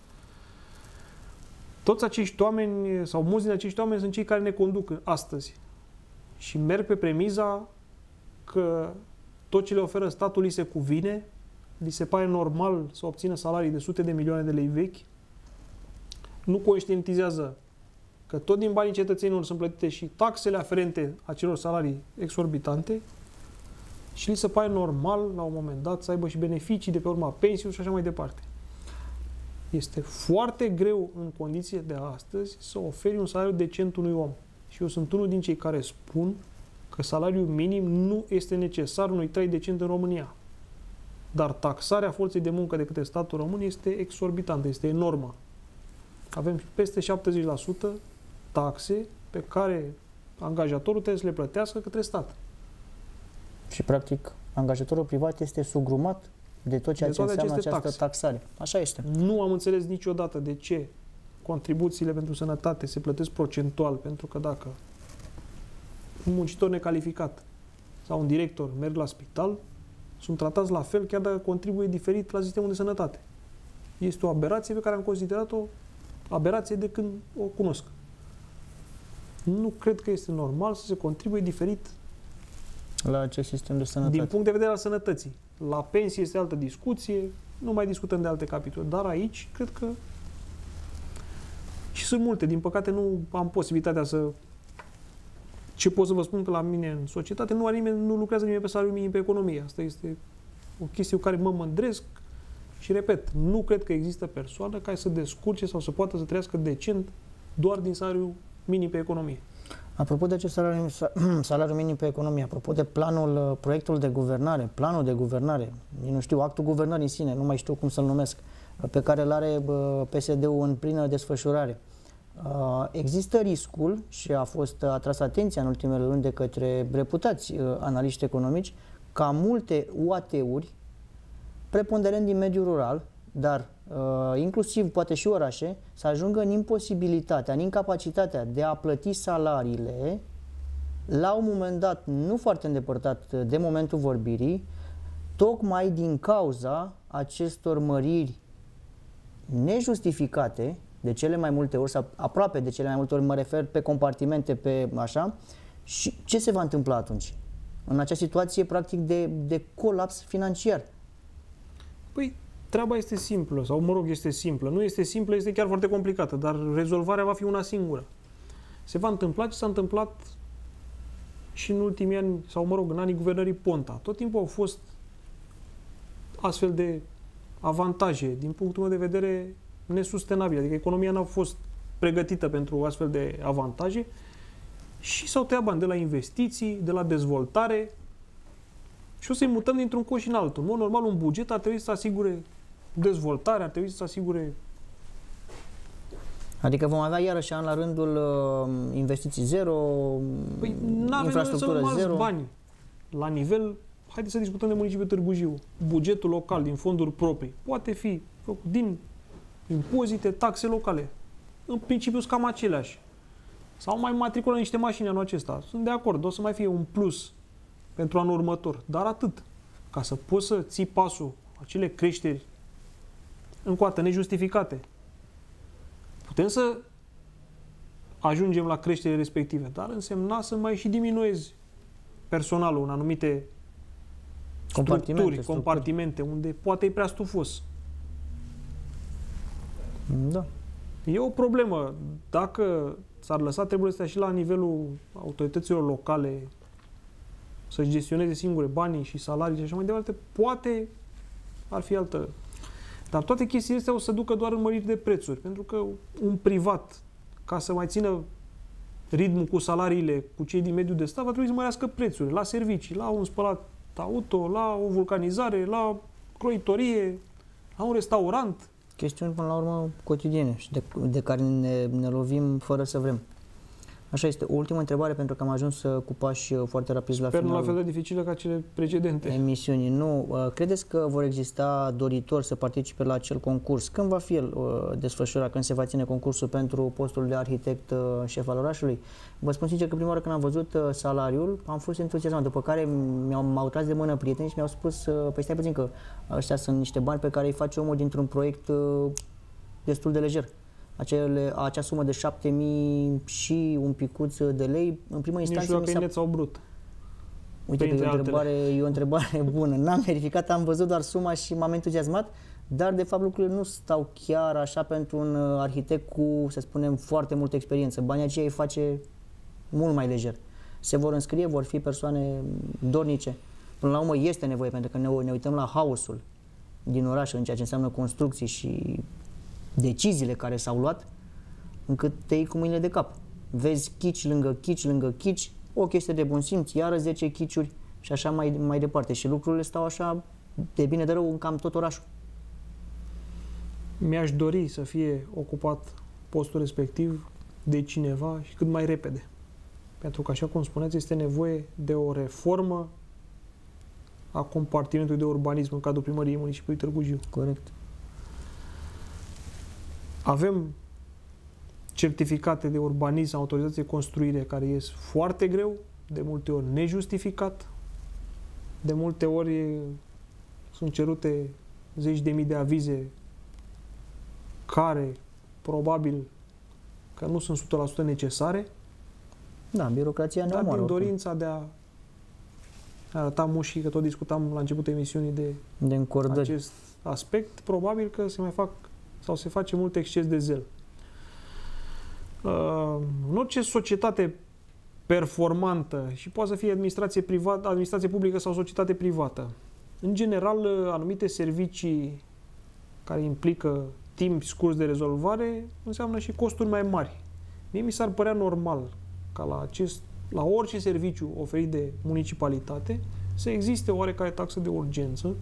Toți acești oameni, sau mulți din acești oameni, sunt cei care ne conduc astăzi. Și merg pe premiza că tot ce le oferă statul li se cuvine, li se pare normal să obțină salarii de sute de milioane de lei vechi, nu conștientizează că tot din banii cetățenilor sunt plătite și taxele aferente acelor salarii exorbitante și li se pare normal, la un moment dat, să aibă și beneficii de pe urma pensiilor și așa mai departe. Este foarte greu în condiții de astăzi să oferi un salariu decent unui om. Și eu sunt unul din cei care spun că salariul minim nu este necesar unui trai decent în România. Dar taxarea forței de muncă de către statul român este exorbitantă, este enormă. Avem peste șaptezeci la sută taxe pe care angajatorul trebuie să le plătească către stat.
Și, practic, angajatorul privat este sugrumat de tot ceea
de
ce înseamnă această
taxe.
taxare. Așa este.
Nu am înțeles niciodată de ce contribuțiile pentru sănătate se plătesc procentual, pentru că dacă un muncitor necalificat sau un director merg la spital, sunt tratați la fel, chiar dacă contribuie diferit la sistemul de sănătate. Este o aberație pe care am considerat-o aberație de când o cunosc. Nu cred că este normal să se contribuie diferit
la acest sistem de sănătate.
din punct de vedere al sănătății. La pensie este altă discuție, nu mai discutăm de alte capitole, dar aici cred că și sunt multe. Din păcate nu am posibilitatea să... Ce pot să vă spun că la mine în societate nu are nimeni, nu lucrează nimeni pe salariul minim pe economie. Asta este o chestie cu care mă mândresc și repet, nu cred că există persoană care să descurce sau să poată să trăiască decent doar din salariul minim pe economie.
Apropo de acest salariu, salariu minim pe economie, apropo de planul, proiectul de guvernare, planul de guvernare, nu știu, actul guvernării în sine, nu mai știu cum să-l numesc, pe care îl are P S D-ul în plină desfășurare. Există riscul, și a fost atras atenția în ultimele luni de către reputați analiști economici, ca multe U A T-uri, preponderent din mediul rural, dar uh, inclusiv poate și orașe, să ajungă în imposibilitatea, în incapacitatea de a plăti salariile la un moment dat, nu foarte îndepărtat de momentul vorbirii, tocmai din cauza acestor măriri nejustificate, de cele mai multe ori, sau aproape de cele mai multe ori, mă refer pe compartimente, pe așa, și ce se va întâmpla atunci? În acea situație, practic, de, de colaps financiar.
Păi, treaba este simplă, sau mă rog, este simplă. Nu este simplă, este chiar foarte complicată, dar rezolvarea va fi una singură. Se va întâmpla ce s-a întâmplat și în ultimii ani, sau mă rog, în anii guvernării Ponta. Tot timpul au fost astfel de avantaje, din punctul meu de vedere, nesustenabile. Adică economia n-a fost pregătită pentru astfel de avantaje și s-au tăiat bani de la investiții, de la dezvoltare și o să-i mutăm dintr-un coș în altul. În mod normal, un buget ar trebui să asigure dezvoltare, ar trebui să asigure...
Adică vom avea iarăși an la rândul uh, investiții zero,
păi,
infrastructură zero.
Bani. La nivel, haideți să discutăm de municipiul Târgu Jiu. Bugetul local din fonduri proprii poate fi făcut din impozite, taxe locale. În principiu sunt cam aceleași. Sau mai matriculă niște mașini anul acesta. Sunt de acord, o să mai fie un plus pentru anul următor. Dar atât. Ca să poți să ții pasul, acele creșteri încă o dată nejustificate. Putem să ajungem la creșterile respective, dar însemna să mai și diminuezi personalul în anumite
compartimente,
structuri, compartimente, unde poate e prea stufos.
Da.
E o problemă. Dacă s-ar lăsa treburile astea și la nivelul autorităților locale să-și gestioneze singure banii și salarii și așa mai departe, poate ar fi altă. Dar toate chestiile astea o să ducă doar în măriri de prețuri, pentru că un privat, ca să mai țină ritmul cu salariile cu cei din mediul de stat, va trebui să mărească prețurile la servicii, la un spălat auto, la o vulcanizare, la croitorie, la un restaurant.
Chestiuni, până la urmă, cotidiene și de, de care ne, ne lovim fără să vrem. Așa este. O ultimă întrebare, pentru că am ajuns cu pași foarte rapizi la
Sper
finalul
nu la fel de dificilă ca cele precedente.
emisiunii. Nu. Credeți că vor exista doritori să participe la acel concurs? Când va fi el desfășurat? Când se va ține concursul pentru postul de arhitect șef al orașului? Vă spun sincer că prima oară când am văzut salariul, am fost entuziasmat. După care m-au tras de mână prieteni și mi-au spus, păi stai puțin că ăștia sunt niște bani pe care îi face omul dintr-un proiect destul de lejer. Acele, acea sumă de șapte mii și un picuț de lei, în primă instanță...
Nu știu dacă e net sau brut.
Uite, e o, întrebare, e o întrebare bună. N-am verificat, am văzut doar suma și m-am entuziasmat, dar de fapt lucrurile nu stau chiar așa pentru un arhitect cu, să spunem, foarte multă experiență. Banii aceia îi face mult mai lejer. Se vor înscrie, vor fi persoane dornice. Până la urmă este nevoie, pentru că ne, ne uităm la haosul din oraș, în ceea ce înseamnă construcții și deciziile care s-au luat, încât te iei cu mâinile de cap. Vezi chici lângă chici lângă chici, o chestie de bun simț, iară zece chiciuri și așa mai, mai departe. Și lucrurile stau așa de bine de rău în cam tot orașul.
Mi-aș dori să fie ocupat postul respectiv de cineva și cât mai repede. Pentru că, așa cum spuneți, este nevoie de o reformă a compartimentului de urbanism în cadrul primăriei municipiului Târgu Jiu.
Corect.
Avem certificate de urbanism, autorizație de construire, care ies foarte greu, de multe ori nejustificat, de multe ori sunt cerute zeci de mii de avize care probabil că nu sunt o sută la sută necesare.
Da, birocrația ne
dar
omoară.
Din dorința de a arăta mușii, că tot discutam la începutul emisiunii de,
de încordări.
Acest aspect, probabil că se mai fac sau se face mult exces de zel. Uh, în orice societate performantă, și poate să fie administrație privată, administrație publică sau societate privată, în general, anumite servicii care implică timp scurs de rezolvare înseamnă și costuri mai mari. Mie mi s-ar părea normal ca la, acest, la orice serviciu oferit de municipalitate să existe oarecare taxă de urgență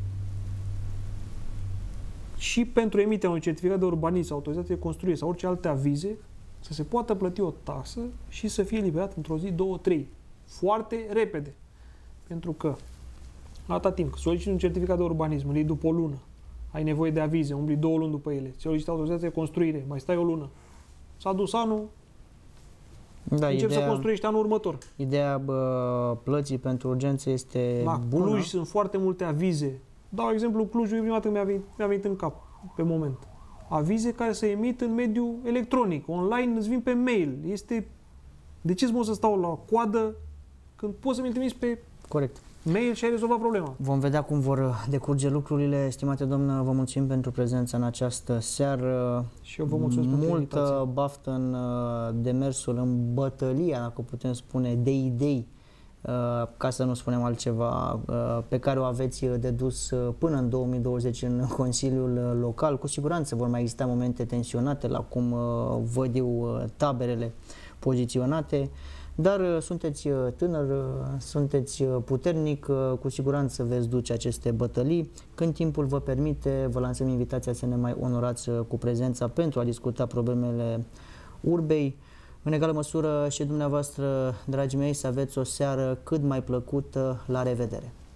și pentru emiterea unui certificat de urbanism, autorizație de construire sau orice alte avize, să se poată plăti o taxă și să fie eliberat într-o zi, două, trei. Foarte repede. Pentru că atâta timp că soliciți un certificat de urbanism, îl iei după o lună, ai nevoie de avize, umbli două luni după ele, soliciți autorizație de construire, mai stai o lună. S-a dus anul,
da,
încep
ideea,
să construiești anul următor.
Ideea bă, plății pentru urgențe este
la
bună.
Cluj sunt foarte multe avize. Dau exemplu Clujul, prima dată mi-a venit, mi-a venit în cap, pe moment. Avize care se emit în mediul electronic, online, îți vin pe mail. Este... De ce mă să stau la coadă când poți să mi-l trimiți pe
Corect.
mail și ai rezolvat problema?
Vom vedea cum vor decurge lucrurile. Stimate domnă, vă mulțumim pentru prezența în această seară.
Și eu vă mulțumesc pentru invitație.
Multă baftă în demersul, în bătălia, dacă putem spune, de idei, ca să nu spunem altceva, pe care o aveți de dus până în două mii douăzeci în Consiliul Local. Cu siguranță vor mai exista momente tensionate, la cum văd eu taberele poziționate, dar sunteți tânăr, sunteți puternic, cu siguranță veți duce aceste bătălii. Când timpul vă permite, vă lansăm invitația să ne mai onorați cu prezența pentru a discuta problemele urbei. În egală măsură și dumneavoastră, dragii mei, să aveți o seară cât mai plăcută. La revedere!